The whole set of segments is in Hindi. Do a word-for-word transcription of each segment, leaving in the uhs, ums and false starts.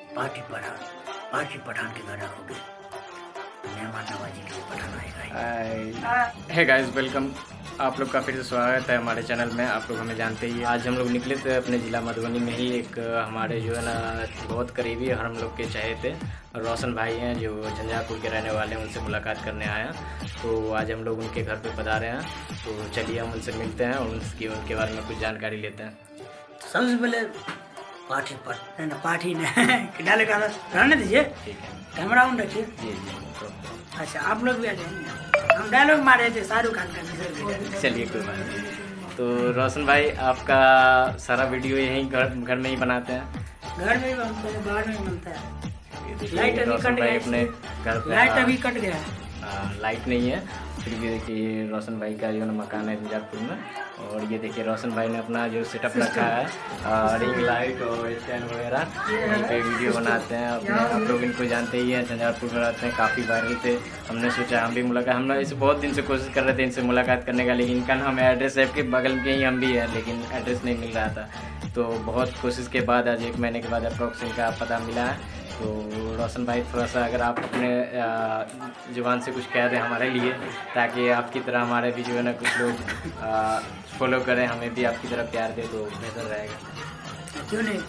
पार्टी पठान पार्टी पठान के गाना हो गए मेहमान नवाजी के लिए पठान आएगा। Hey guys, welcome. आप लोग का फिर से स्वागत है हमारे चैनल में। आप लोग हमें जानते ही हैं। आज हम लोग निकले थे अपने ज़िला मधुबनी में ही एक हमारे जो है ना बहुत करीबी और हम लोग के चाहे थे रोशन भाई हैं जो झंझारपुर के रहने वाले हैं, उनसे मुलाकात करने आए हैं। तो आज हम लोग उनके घर पे पधारे हैं, तो चलिए हम उनसे मिलते हैं और उनकी उनके बारे में कुछ जानकारी लेते हैं। सबसे पहले पार्टी पर ना पार्टी ने डाले का रहने दीजिए, ठीक है, कैमरा ऑन रखिए। जी जी। अच्छा, आप लोग भी आ जाएंगे। हम डायलॉग मारे थे शाहरुख खान का। चलिए कोई बात नहीं। तो रोशन भाई, आपका सारा वीडियो यहीं घर घर में ही बनाते हैं? घर में भी बनता है, बाहर में भी बनता है। लाइट अभी रोशन कट भाई गया, अपने घर पे लाइट अभी कट गया है। आ, लाइट नहीं है, फिर भी देखिए रोशन भाई का जो है मकान है झंझारपुर में। और ये देखिए रोशन भाई ने अपना जो सेटअप रखा है, रिंग लाइट और स्टैंड वगैरह, यहीं पे वीडियो बनाते हैं अपने। आप लोग इनको जानते ही हैं, झंझारपुर में रहते हैं, काफ़ी वायरल थे। हमने सोचा हम भी मुलाकात, हम इसे बहुत दिन से कोशिश कर रहे थे इनसे मुलाकात करने का, लेकिन इनका हमें एड्रेस है के बगल में ही हम भी हैं, लेकिन एड्रेस नहीं मिल रहा था। तो बहुत कोशिश के बाद आज एक महीने के बाद अप्रॉक्स इनका पता मिला है। तो रोशन भाई, थोड़ा सा अगर आप अपने जुबान से कुछ कह दें हमारे लिए, ताकि आपकी तरह हमारे भी जो है ना कुछ लोग फॉलो करें, हमें भी आपकी तरह प्यार दे, तो बेहतर रहेगा। क्यों नहीं?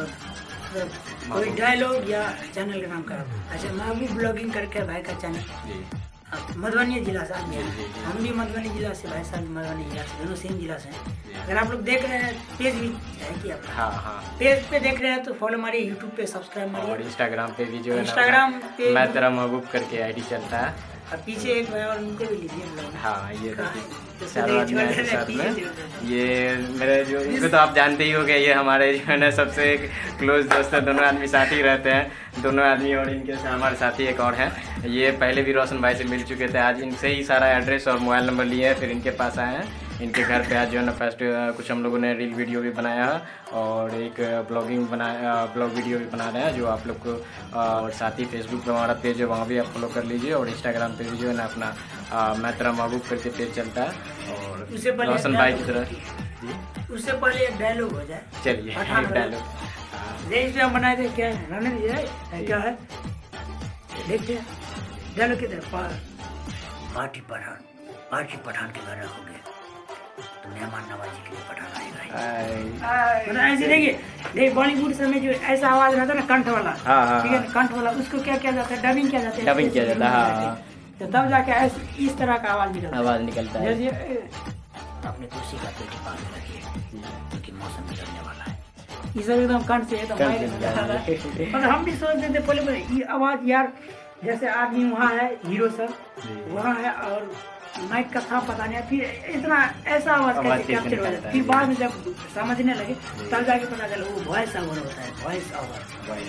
तो कोई डायलॉग या चैनल का नाम का? अच्छा, महबूब ब्लॉगिंग करके भाई का चैनल जी। मधुबनी जिला से आदमी है, हम भी मधुबनी जिला से, भाई साहब मधुबनी जिला से, दोनों सेम जिला से हैं। अगर आप लोग देख रहे हैं, पेज भी है कि आप हाँ हाँ पेज पे देख रहे हैं तो फॉलो मारिए, यूट्यूब पे सब्सक्राइब मारिए, और इंस्टाग्राम पे भी जो है ना इंस्टाग्राम पे मैं तेरा महबूब करके आईडी चलता है। और पीछे एक है और उनको भी लीजिए ब्लॉग। हाँ, ये देखिए तो चारों आदमी आए थे साथ में। पीछे ये मेरे जो, इनको तो आप जानते ही हो गए, ये हमारे जो है ना सबसे क्लोज दोस्त है, दोनों आदमी साथ ही रहते हैं दोनों आदमी। और इनके साथ हमारे साथी एक और हैं, ये पहले भी रोशन भाई से मिल चुके थे। आज इनसे ही सारा एड्रेस और मोबाइल नंबर लिए हैं, फिर इनके पास आए हैं। इनके घर पे आज जो है ना फर्स्ट कुछ हम लोगों ने रील वीडियो भी बनाया है और एक ब्लॉगिंग बनाया, ब्लॉग वीडियो भी बना रहे हैं जो आप लोग को। और साथ ही फेसबुक पे हमारा पेज है, वहाँ भी आप फॉलो कर लीजिए। और इंस्टाग्राम पे भी जो है ना अपना आ, मैं तेरा महबूब करके पेज चलता है। और रोशन भाई की तरह जी, उससे पहले एक डायलॉग हो जाए। चलिए पठान एक डायलॉग देश में हम बनाए थे, क्या है रहने दीजिए, क्या है देखते हैं डायलॉग किधर। पार्टी पठान पार्टी पठान के गाना हो गया तो मेहमान नवाजी के लिए पठान आएगा। मतलब ऐसे देखिए, देखिए बॉलीवुड में जो ऐसा आवाज रहता है ना, कंठ वाला, ठीक है, कंठ वाला, उसको क्या किया जाता है, डबिंग किया जाता है, डबिंग किया जाता है, तो तब जाके ऐसे इस तरह का आवाज निकलता है, आवाज निकलता है। जैसे अपने कुर्सी का पेटी बांध रखिए क्योंकि मौसम बिगड़ने वाला है। ये सब एकदम कंठ से एकदम। मतलब हम भी सोचते थे पहले ये आवाज यार, जैसे आदमी वहाँ है, हीरो सब वहाँ है और माइक का था पता नहीं, फिर इतना ऐसा आवाज कैसे कैप्चर हो जाता है। फिर बाद में जब समझने लगे तब जाके पता चला वो वॉइस ओवर होता है, वॉइस ओवर।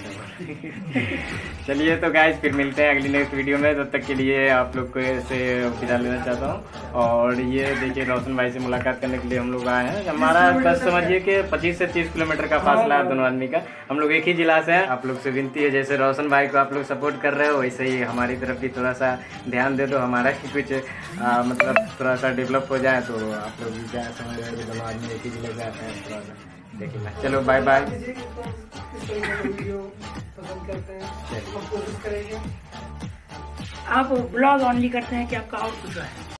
चलिए तो गाइस, फिर मिलते हैं अगली नेक्स्ट वीडियो में। तब तक के लिए आप लोग को ऐसे विदा लेना चाहता हूँ। और ये देखिए रोशन भाई से मुलाकात करने के लिए हम लोग आए हैं। हमारा बस समझिए कि पच्चीस से तीस किलोमीटर का फासला है दोनों आदमी का। हम लोग एक ही जिला से हैं। आप लोग से विनती है, जैसे रोशन भाई को आप लोग सपोर्ट कर रहे हो, वैसे ही हमारी तरफ भी थोड़ा सा ध्यान दे दो, हमारा कुछ आ, मतलब थोड़ा सा डेवलप हो जाए। तो आप लोग भी क्या समझ रहे हैं, दोनों आदमी एक ही जिले से आते हैं, थोड़ा सा देखिए। चलो बाय बाय। आप ब्लॉग ऑनली करते हैं कि आपका और कुछ है?